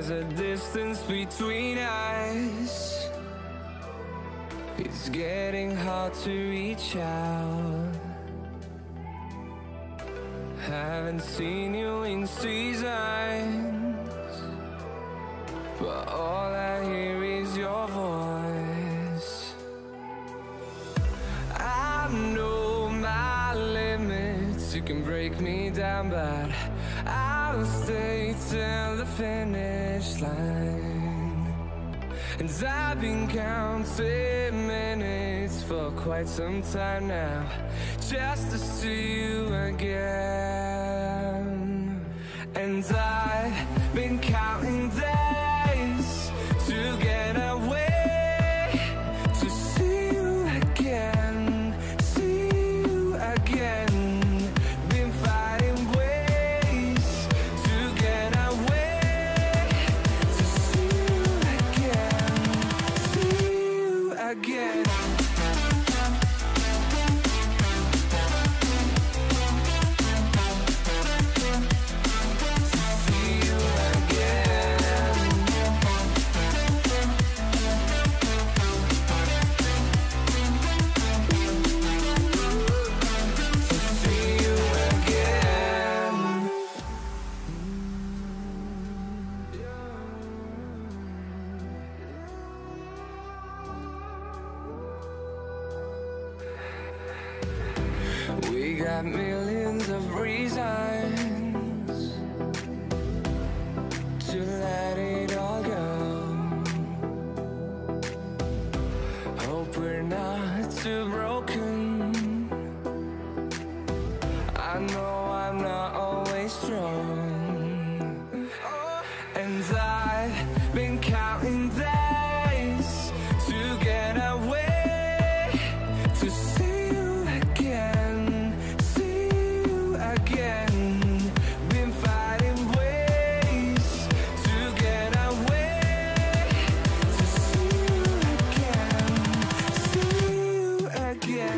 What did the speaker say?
there's a distance between us. It's getting hard to reach out. Haven't seen you in seasons, but all I hear is your voice. I know my limits, you can break me down, but I'll stay till the finish line. And I've been counting minutes for quite some time now, just to see you again. And I've been counting days to get away, to see you again, see you again. Been finding ways to get away, to see you again, see you again. We got millions of reasons to let it all go. Hope we're not too broken. I know I'm not always strong, and I've been counting days to get away, to see you again, see you again. Been finding ways to get away, to see you again, see you again.